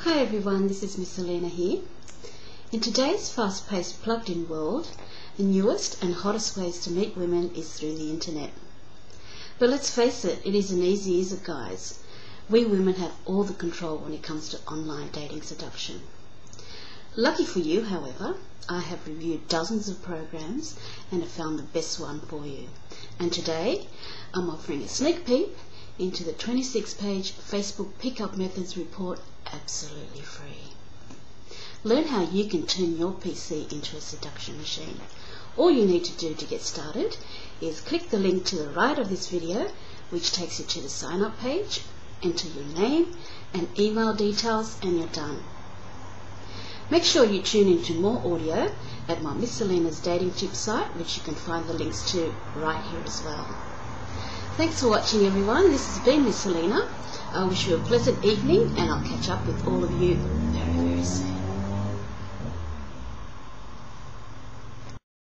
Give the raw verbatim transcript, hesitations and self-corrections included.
Hi everyone, this is Miss Selena here. In today's fast-paced plugged-in world, the newest and hottest ways to meet women is through the internet. But let's face it, it isn't easy, is it guys? We women have all the control when it comes to online dating seduction. Lucky for you, however, I have reviewed dozens of programs and have found the best one for you. And today, I'm offering a sneak peek into the twenty-six page Facebook Pickup Methods report absolutely free. Learn how you can turn your P C into a seduction machine. All you need to do to get started is click the link to the right of this video, which takes you to the sign up page, enter your name and email details, and you're done. Make sure you tune into more audio at my Miss Selena's Dating Tips site, which you can find the links to right here as well. Thanks for watching everyone. This has been Miss Selena. I wish you a pleasant evening and I'll catch up with all of you